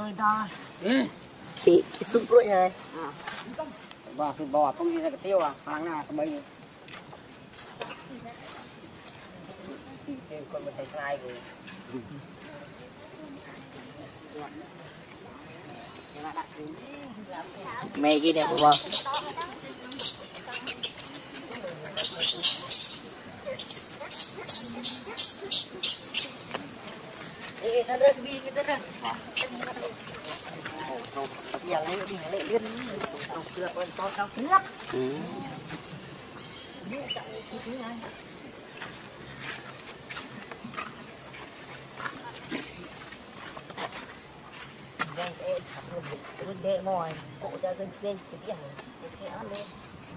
chị súp ruồi này bò thịt bò không đi ra cái tiêu à hàng nào cái bây con thấy sai rồi mày kia đẹp không nó rớt đi cái đó giờ lấy đi lấy liên chưa con cho cao nước đây em thật để mồi cụ cho dân lên cái ăn lên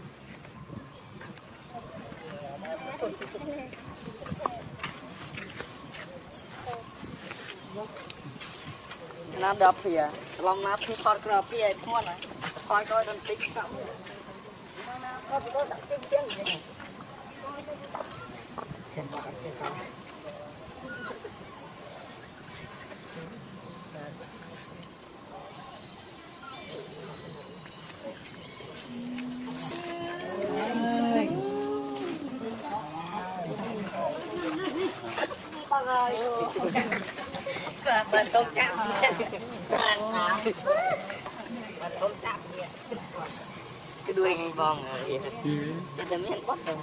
nó đập kìa lòng nát thì con cọp kìa mua này coi coi đơn tính xong nó có đặt trên tiếng gì này bạn không chạm gì bạn không chạm gì cái đuôi ngay vòng rồi cho tao miếng quất rồi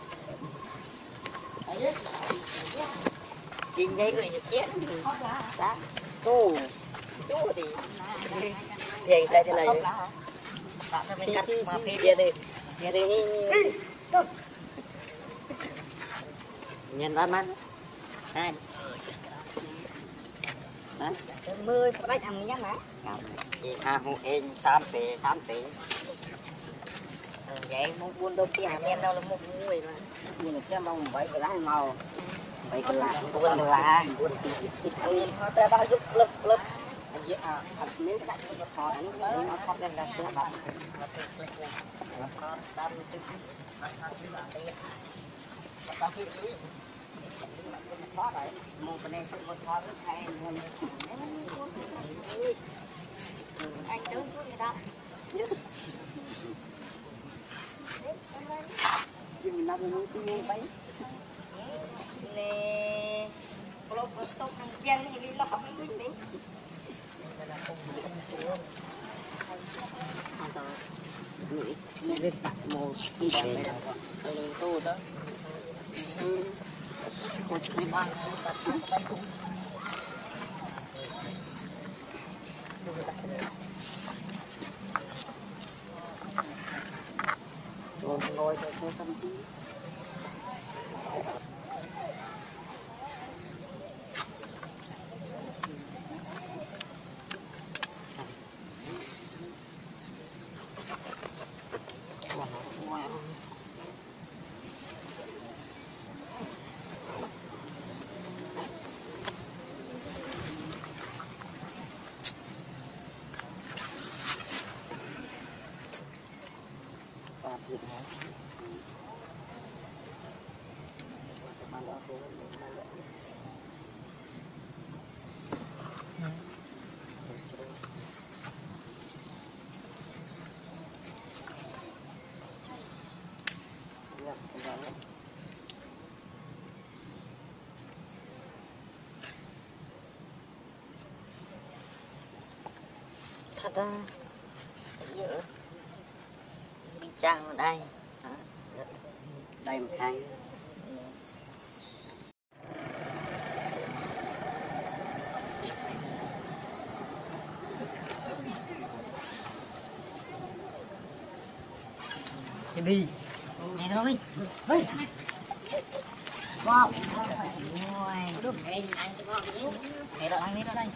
kinh thấy người chết đó chú thì thì đây là tạo cho mình cắt mà phê kia đi nhìn ăn ăn hai 10 phải ăn nhá má. Chị hộ em 3 tỷ. Vậy buôn đâu kia men đâu là một người mà. Nhưng mà cái mong vậy cái lá màu. Vậy cái lá buôn là họ ta bao giúp lớp nếu cái đặt họ nó không lên là tôi bảo một cái này một thỏi nó thay anh đúng cái đó chứ mình làm cái tiêu bấy nè kalau stop yang ni di lock ni ni ini letak mau kita kalau tu dah coach ni bang ngồi để xem tâm trí thật ra đi trang ở đây đây một hai đi này thôi wow ôi anh cái ngon đấy này đó ăn đi đó đây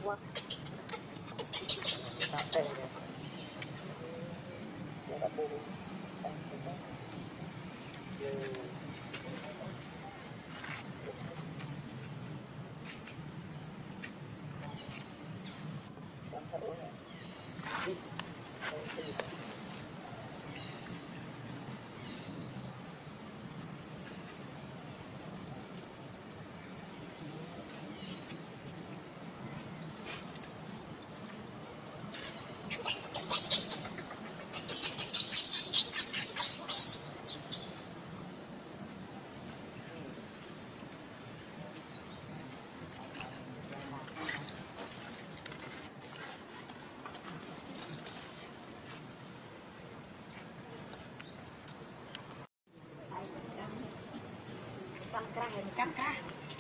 cắt cá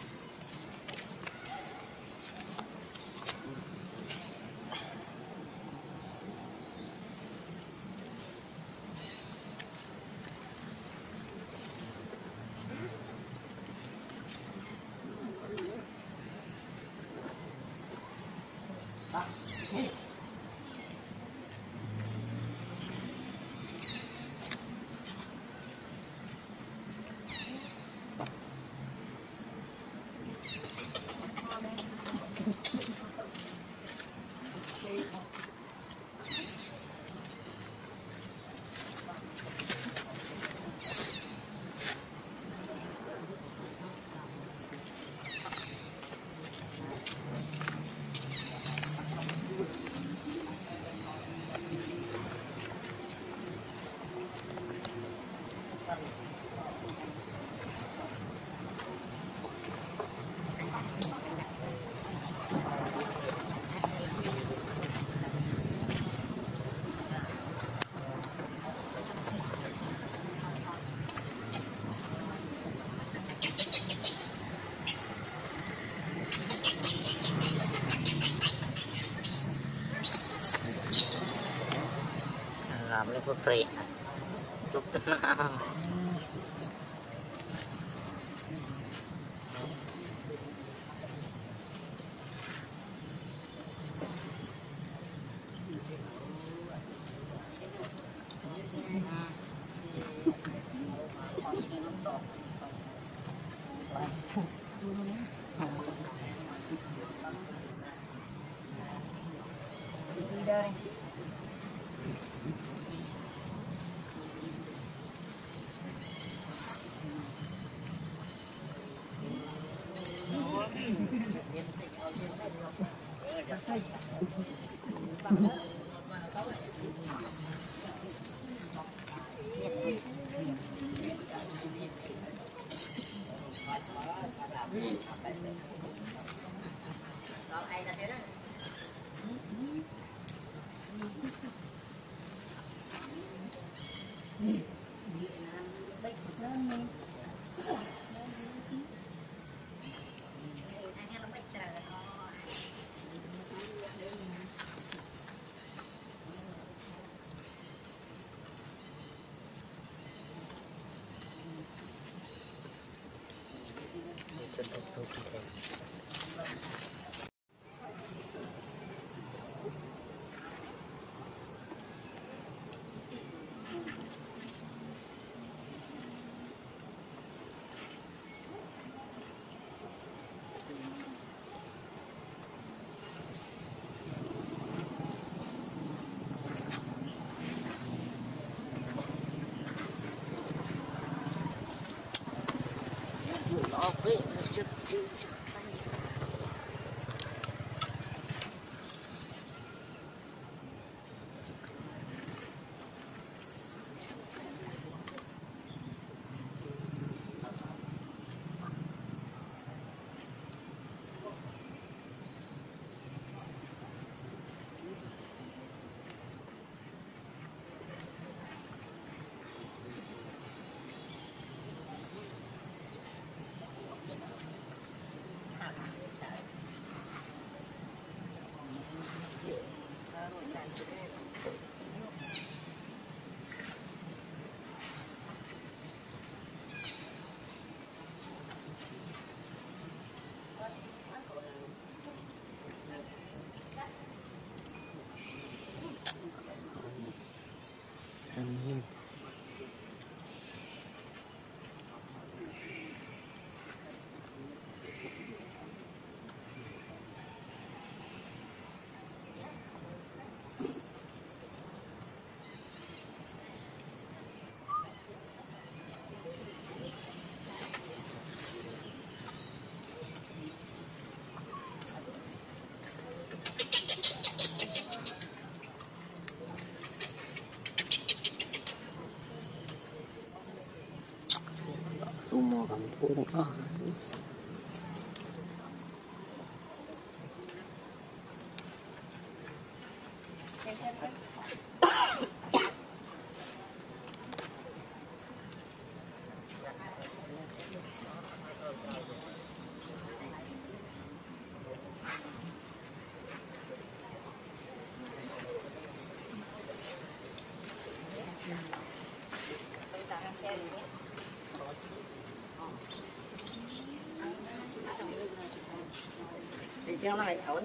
làm lên phơi phệ lúc tức nó đây cầm thua đó. Thì cái này ổn.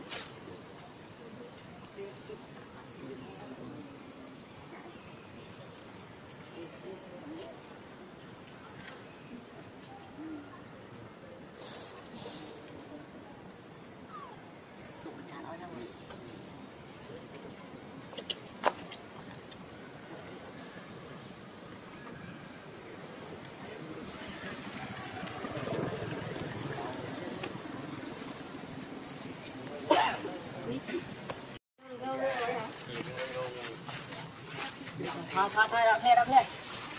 Thôi nghe đâu nghe.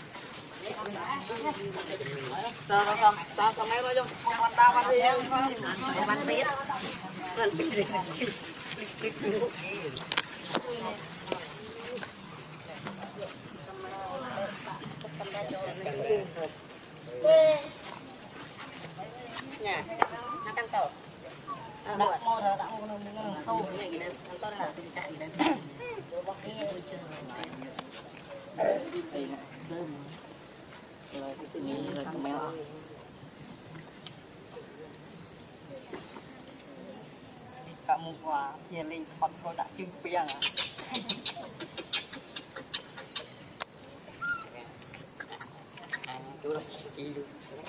Tao mấy bao nhiêu? Con tao ăn đi em. Ăn biết. Ăn biết. Nè, nó tăng tàu. Đặt mua rồi, đặt mua không cái này ăn to là tình trạng gì đây. Đây nè, cơm. Rồi cái tự nhiên là mèo. Kamu qua nhà linh hot pro đã trưng piang à. Tôi là chị luôn.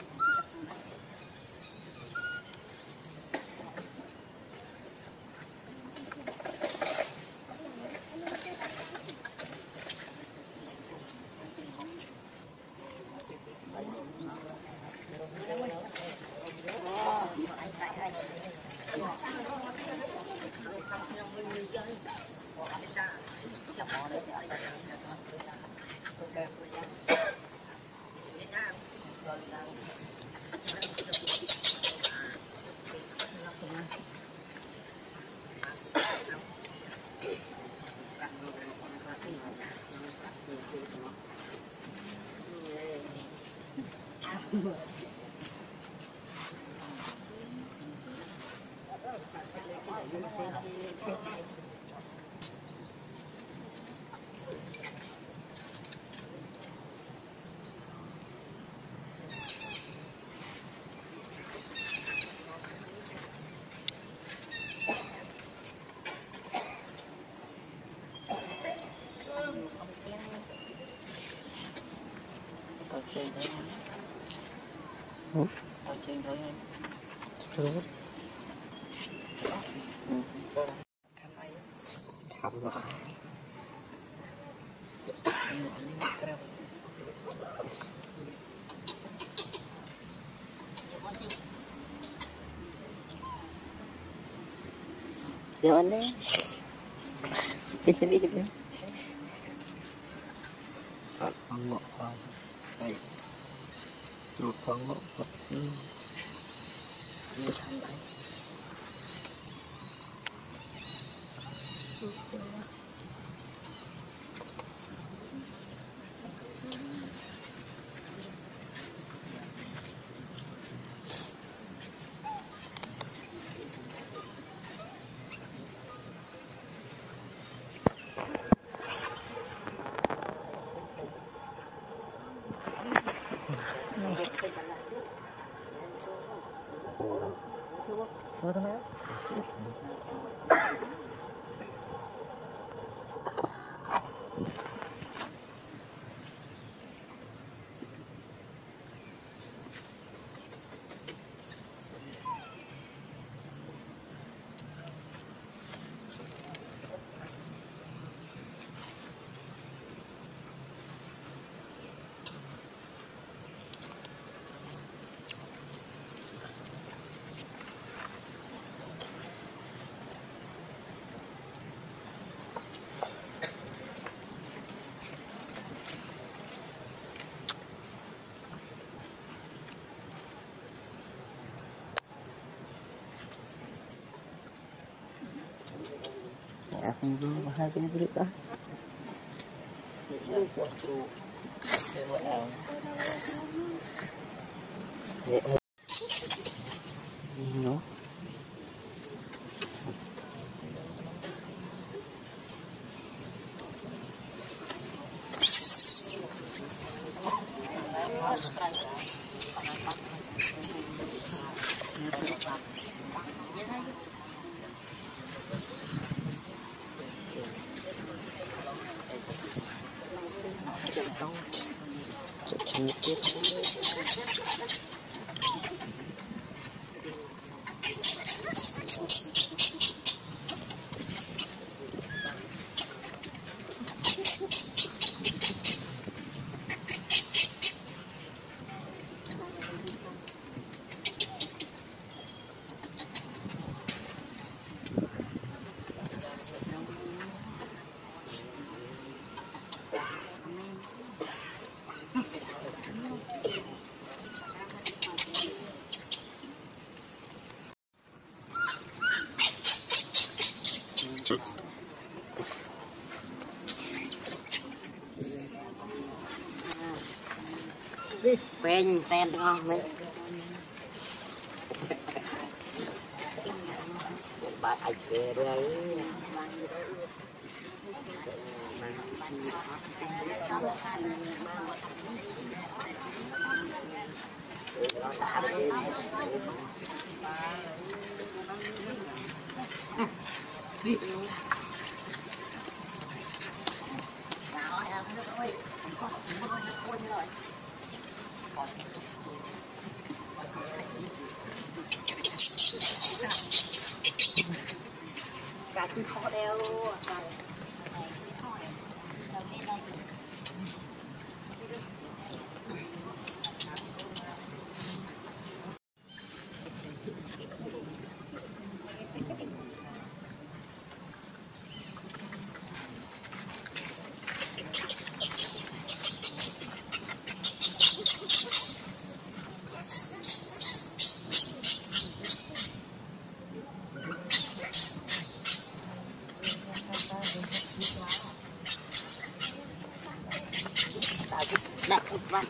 Chơi thôi em. Tao chơi thôi em. Được. Không rồi. Giờ anh đấy. Kita đi đi. Con ngộ không? Đây. Một con ngộ Phật. Như thằng đấy. không có hai cái bự đó nó quen tên ngon đấy bạn ai kề đấy cả cái khó đeo đặt vặt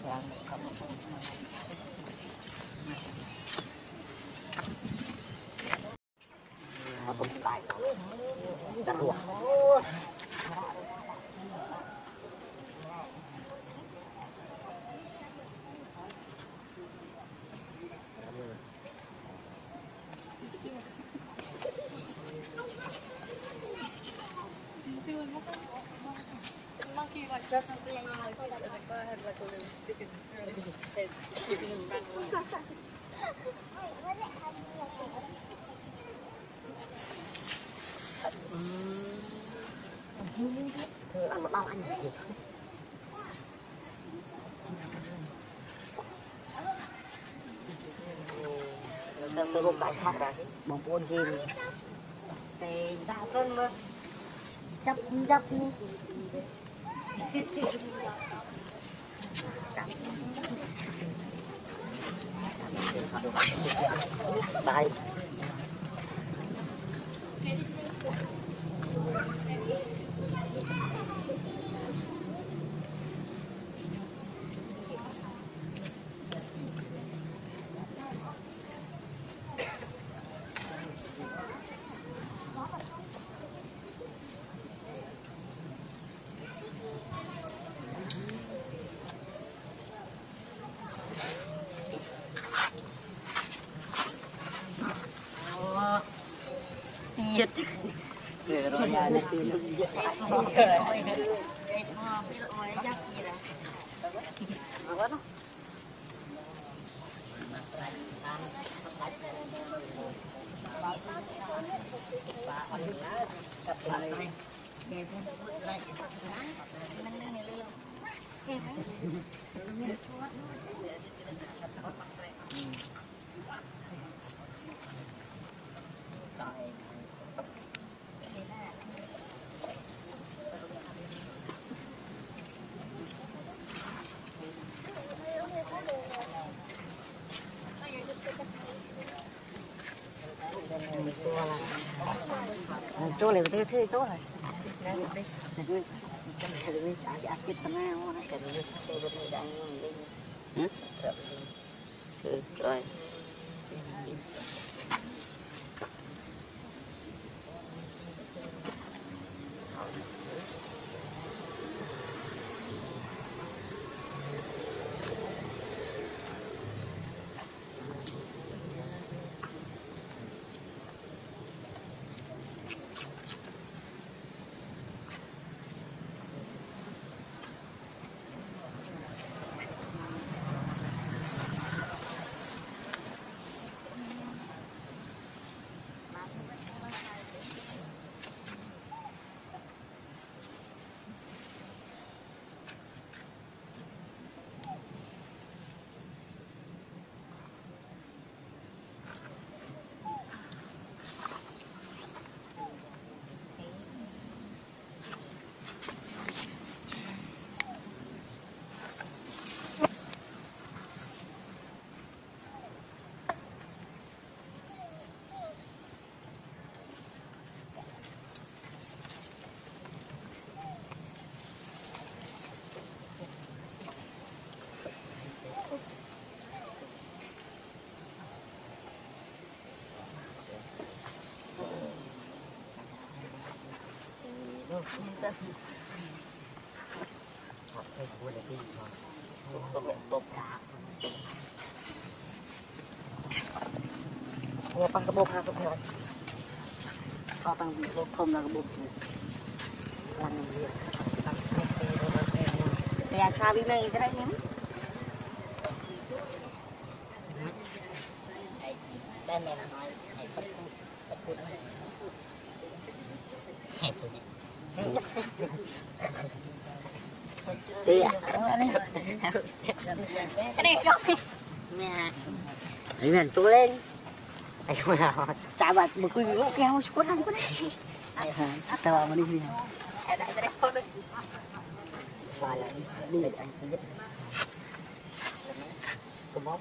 Không lại đặt ruột monkey like does something like that. Like, go ahead, like a little chicken. ăn một bao anh gì tôi không đại học ra bóng bồn game thì đa phân mà chấp đây tiệt rồi nhà này tiệt chỗ này thế chỗ này rồi nghe bằng cái bột ha các bạn có bằng bột thơm là cái bột làm gì thì cha đi này cái đấy nhé đây mẹ là nói đi cái này cho mẹ ấy mình tôi lên ai mà chả bật một cái lỗ keo quất ăn quất đấy tao mà đi gì đại cái đấy được phải là đi anh biết có bóng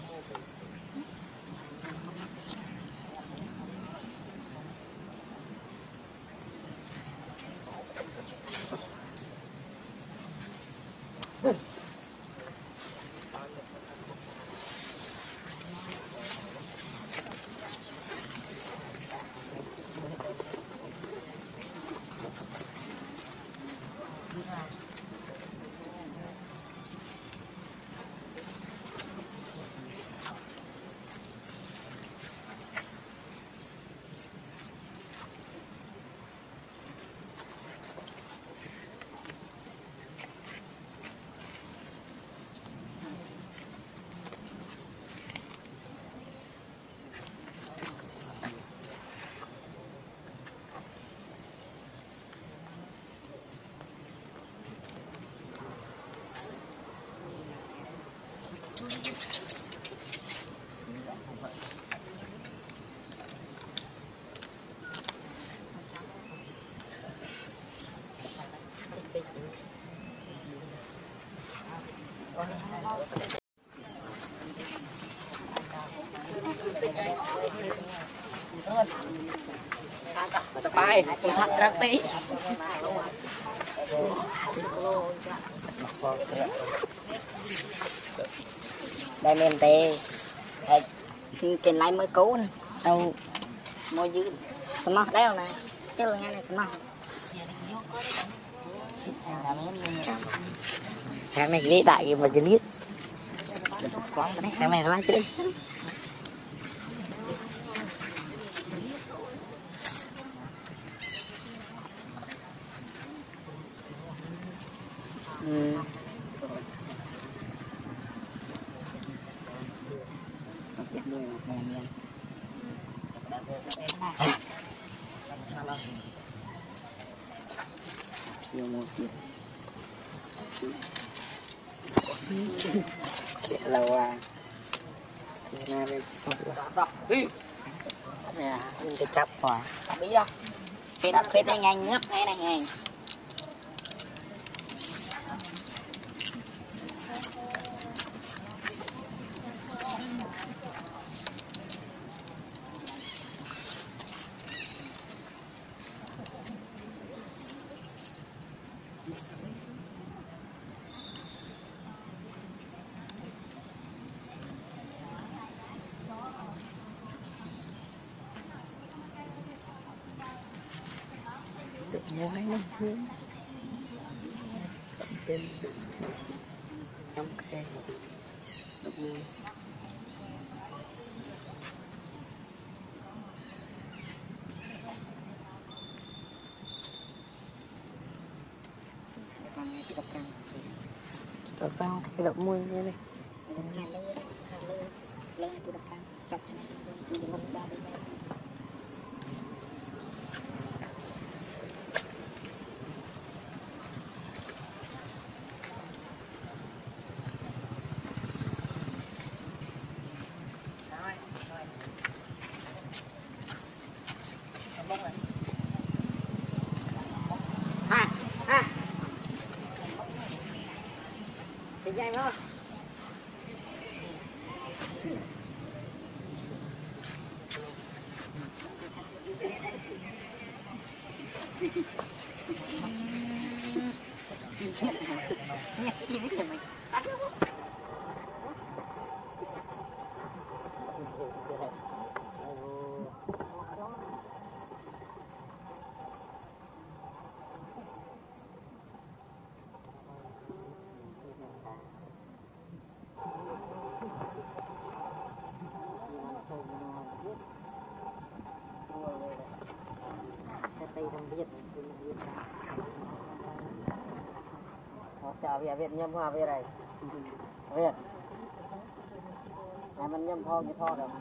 Bay, cùng thật ra tí. Đây mình tê, cái này mới cố nè, đâu mới giữ, xem nó đeo này, chứ là nghe này xem nó. Hàng này ghế đại mà chỉ liếc, hàng này là chứ. Lâu à, na đây nè, cái chắp quả, biết không? Khi đặt phết đây nhanh ngấp ngay này ngay. Mua hay lắm hương tên trong khe đúng đập bao cái đập môi như này Nhanh không? Chào Việt nhâm hoa Việt này Việt này mình nhâm thô như thô được